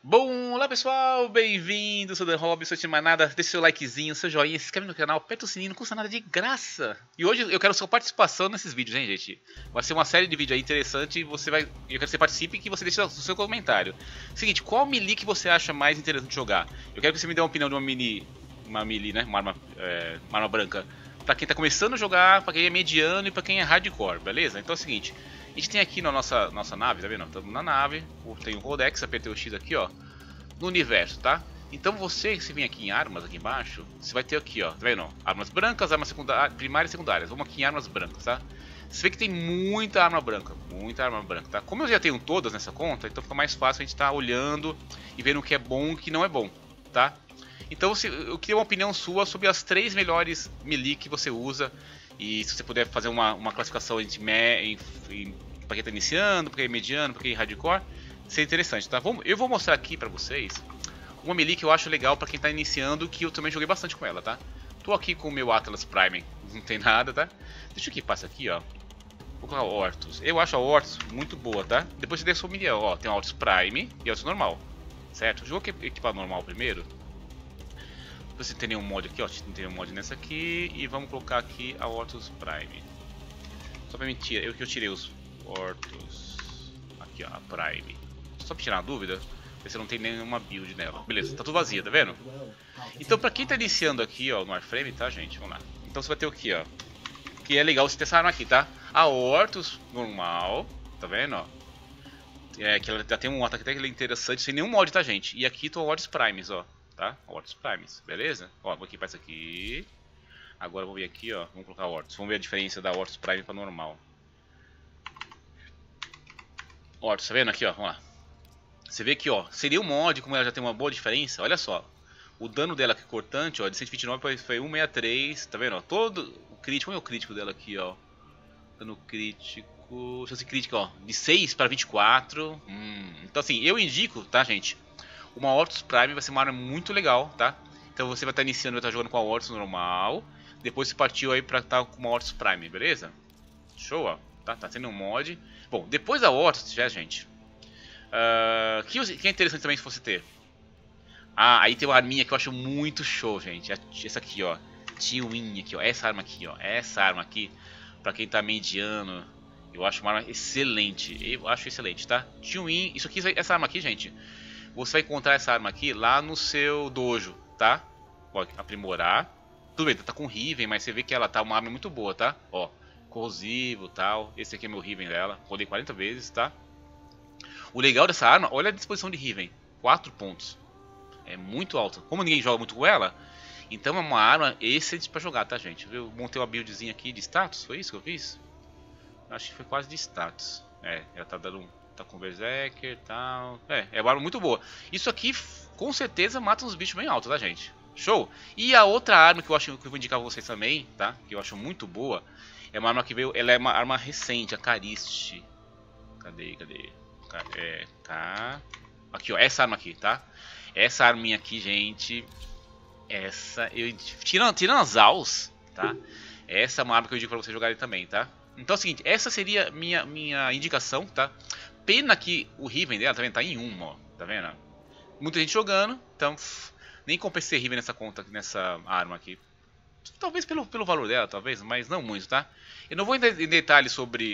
Bom, olá pessoal, bem-vindos, sou o Dan Rob, sou o time Manada, deixa seu likezinho, seu joinha, se inscreve no canal, aperta o sininho, não custa nada de graça. E hoje eu quero sua participação nesses vídeos, hein, gente? Vai ser uma série de vídeos aí interessante e eu quero que você participe e que você deixe o seu comentário. Seguinte, qual melee que você acha mais interessante de jogar? Eu quero que você me dê uma opinião de uma melee, né, uma arma branca. Pra quem tá começando a jogar, pra quem é mediano e pra quem é hardcore, beleza? Então é o seguinte, a gente tem aqui na nossa nave, tá vendo? Estamos na nave, tem o Rodex, apertei o X aqui, ó, no universo, tá? Então você, se vir aqui em armas, aqui embaixo, você vai ter aqui, ó, tá vendo? Armas brancas, armas primárias e secundárias. Vamos aqui em armas brancas, tá? Você vê que tem muita arma branca, tá? Como eu já tenho todas nessa conta, então fica mais fácil a gente tá olhando e vendo o que é bom e o que não é bom, tá? Então eu queria uma opinião sua sobre as 3 melhores melee que você usa. E se você puder fazer uma classificação para quem tá iniciando, para quem é mediano, para quem é hardcore, seria interessante, tá? Eu vou mostrar aqui pra vocês uma melee que eu acho legal pra quem tá iniciando, que eu também joguei bastante com ela, tá? Tô aqui com o meu Atlas Prime, não tem nada, tá? Deixa eu que passa aqui, ó. Vou colocar o Ortus. Eu acho a Ortus muito boa, tá? Depois você deixa o milhão, ó. Tem o Ortus Prime e o Ortus normal, certo? Eu vou equipar normal primeiro. Se tem nenhum mod aqui, ó, não tem nenhum mod nessa aqui. E vamos colocar aqui a Ortus Prime. Só pra mentir, eu tirei os Ortus. Aqui, ó, a Prime. Só pra tirar uma dúvida, ver se não tem nenhuma build nela. Beleza, tá tudo vazia, tá vendo? Então pra quem tá iniciando aqui, ó, no Warframe, tá, gente? Vamos lá. Então você vai ter o que, ó. Que é legal você ter essa arma aqui, tá? A Ortus normal, tá vendo, ó. É, que ela já tem um ataque até interessante, sem nenhum mod, tá, gente? E aqui estão Ortus Primes, ó. Tá? Ortus Primes, beleza? Ó, vou equipar isso aqui. Agora vou vir aqui, ó. Vamos colocar Ortus. Vamos ver a diferença da Ortus Prime para normal. Ortus, tá vendo aqui, ó? Vamos lá. Você vê que, ó, seria um mod, como ela já tem uma boa diferença. Olha só. O dano dela que é cortante, ó, de 129 foi 163. Tá vendo, ó? Todo o crítico. Olha o crítico dela aqui, ó. Dano crítico. Chance crítica, ó. De 6 para 24. Então, assim, eu indico, tá, gente? Uma Ortus Prime vai ser uma arma muito legal, tá? Então você vai estar iniciando, vai estar jogando com a Ortus normal. Depois você partiu aí pra estar com uma Ortus Prime, beleza? Show, ó. Tá sendo um mod. Bom, depois da Ortus, já, gente. Que é interessante também se você ter. Ah, aí tem uma arminha que eu acho muito show, gente. Essa aqui, ó. T-Win aqui, ó. Essa arma aqui, ó. Essa arma aqui, pra quem tá mediano, eu acho uma arma excelente. Eu acho excelente, tá? T-Win, isso aqui, essa arma aqui, gente. Você vai encontrar essa arma aqui lá no seu dojo, tá? Pode aprimorar. Tudo bem, tá com Riven, mas você vê que ela tá uma arma muito boa, tá? Ó, corrosivo e tal. Esse aqui é meu Riven dela. Rodei 40 vezes, tá? O legal dessa arma, olha a disposição de Riven. 4 pontos. É muito alta. Como ninguém joga muito com ela, então é uma arma excelente pra jogar, tá, gente? Eu montei uma buildzinha aqui de status, foi isso que eu fiz? Acho que foi quase de status. É, ela tá dando tá com Berserker e tal. É uma arma muito boa. Isso aqui com certeza mata uns bichos bem altos, tá, gente? Show! E a outra arma que eu vou indicar pra vocês também, tá? Que eu acho muito boa. É uma arma que veio. Ela é uma arma recente, a Karist. Cadê? Aqui, ó. Essa arma aqui, tá? Essa arminha aqui, gente. Tirando as AUs, tá? Essa é uma arma que eu indico pra vocês jogarem também, tá? Então é o seguinte, essa seria minha indicação, tá? Pena que o Riven dela, tá vendo? Tá em 1, ó. Tá vendo? Muita gente jogando, então nem compensei Riven nessa conta, nessa arma aqui. Talvez pelo valor dela, talvez, mas não muito, tá? Eu não vou em detalhes sobre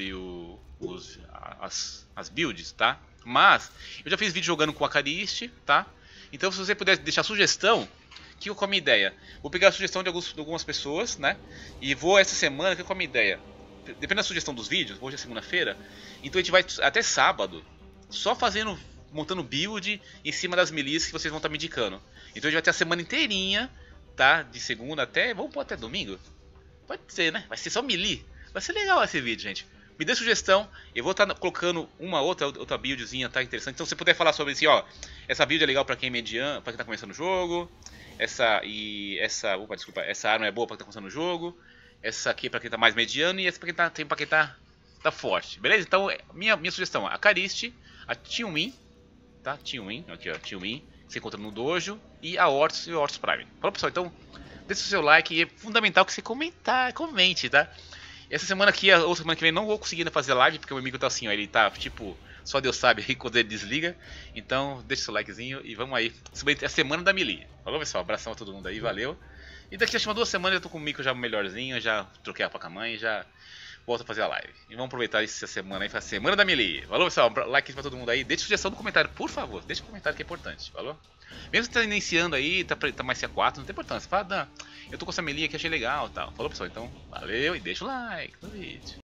as builds, tá? Mas eu já fiz vídeo jogando com a Karist, tá? Então se você puder deixar sugestão, que eu com a minha ideia? Vou pegar a sugestão de algumas pessoas, né? E vou essa semana, que com a minha ideia? Depende da sugestão dos vídeos, hoje é segunda-feira, então a gente vai até sábado só montando build em cima das melees que vocês vão estar me indicando. Então a gente vai ter a semana inteirinha, tá? De segunda até, vamos pôr até domingo? Pode ser, né? Vai ser só melee. Vai ser legal esse vídeo, gente. Me dê sugestão, eu vou estar colocando uma outra buildzinha, tá? Interessante. Então se você puder falar sobre isso, ó, essa build é legal pra quem é mediano, pra quem tá começando o jogo. Essa arma é boa pra quem tá começando o jogo. Essa aqui é pra quem tá mais mediano e essa pra quem tá forte, beleza? Então, minha sugestão, a Karist, a T-Win, tá? T-Win, aqui ó, T-Win, você encontra no dojo, e a Ortus e o Ortus Prime. Falou, pessoal, então, deixa o seu like e é fundamental que você comente, tá? Essa semana aqui, a outra semana que vem, não vou conseguir fazer live, porque o meu amigo tá assim, ó, ele tá, tipo, Só Deus sabe aí quando ele desliga. Então deixa seu likezinho e vamos aí. Subir a semana da Melee. Falou, pessoal? Abração a todo mundo aí, valeu. E daqui a 2 semanas eu tô com o Mico já melhorzinho, já troquei a placa-mãe e já volto a fazer a live. E vamos aproveitar essa semana aí, a semana da Melee. Falou, pessoal? Like pra todo mundo aí. Deixa sugestão no comentário, por favor. Deixa um comentário que é importante, falou? Mesmo que tá iniciando aí, tá mais C4, não tem importância. Fala, eu tô com essa Melee aqui, achei legal e tal. Falou, pessoal? Então, valeu e deixa o like no vídeo.